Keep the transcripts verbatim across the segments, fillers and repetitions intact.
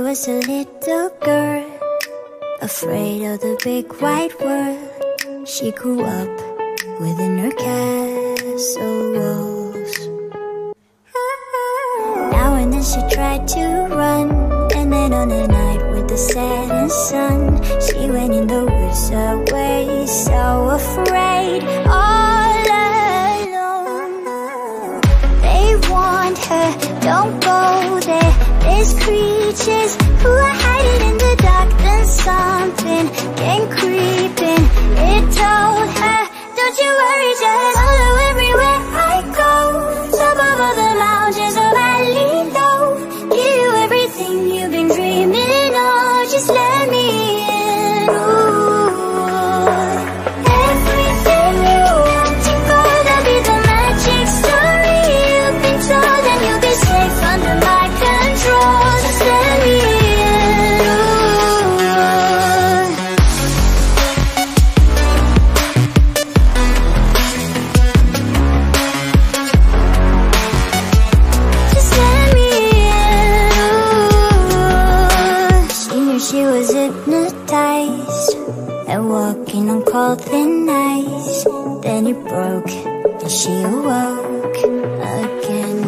was a little girl, afraid of the big wide world. She grew up within her castle walls. Now and then she tried to run, and then on a night with the setting sun, she went in the woods away, so afraid, all alone. They warned her, don't go there, there's creatures who are hiding in the dark. Then something came creeping, it told her, don't you worry, just follow everywhere I go. Top of all the mountains of valley low, give you everything you've been dreaming of, just let me in. Ooh. Everything you want to go, that'll be the magic story you've been told, and you'll be safe under my control, just let me in. She was hypnotized and walking on cold thin ice. Then it broke and she awoke again.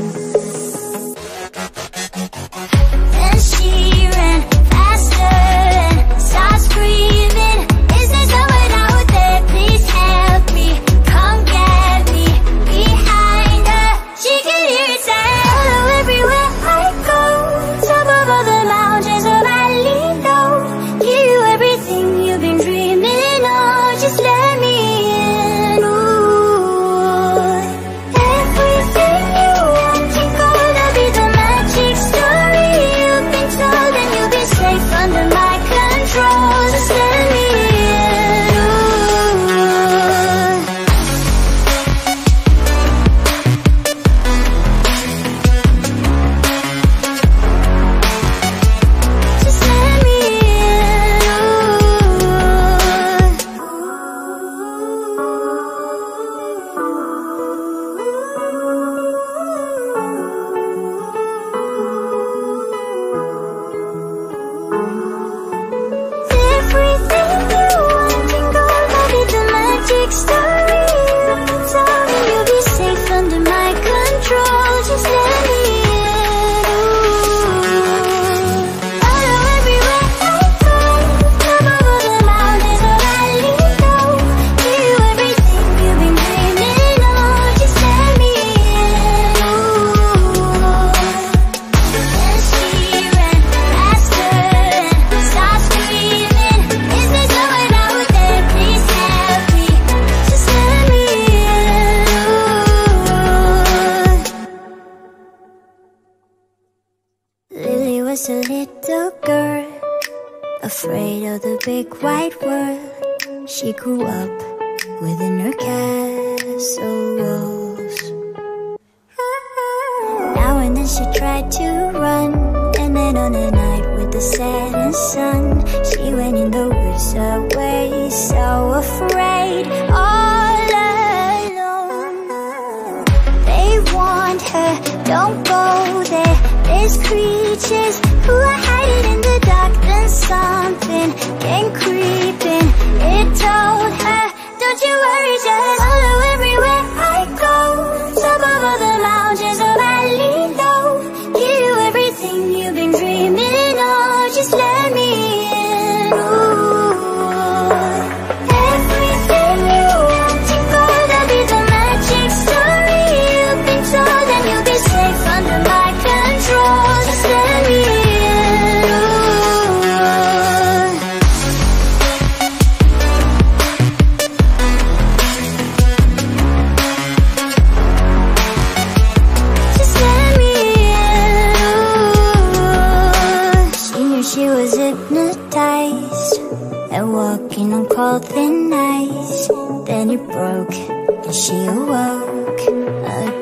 Then she ran faster and started screaming, is there someone out there? Please help me, come get me. Behind her, she could hear it say, follow everywhere I go. Top of all the mountains of valley, give you everything you've been dreaming of, just let me in. Ooh. Everything you want to go, that'll be the magic story you've been told, and you'll be safe under my control, just let me in. Ooh. Just let me story you've been told, and you'll be safe under my control, just let me in. Ooh. Follow everywhere I go, top of all the mountains of valley low, give you everything you've been dreaming of, just let me in. Ooh. Then she ran faster and started screaming, is there someone out there? Please help me, just let me in. Lily was a little girl, afraid of the big wide world. She grew up within her castle walls. Now and then she tried to run, and then on a night with the setting sun, she went in the woods away, so afraid, all alone. They warned her, don't go there, there's creatures who are hiding in the dark. Then something came creeping, it told her, don't you worry, just follow everywhere I go. Top of all the mountains of valley low, give you everything you've been dreaming of, just let me in. Ooh. Everything you want to go, that'll be the magic story you've been told, and you'll be safe under my control, just let me in. Just let me in. She knew she was hypnotized and walking on cold thin ice. Then it broke and she awoke again.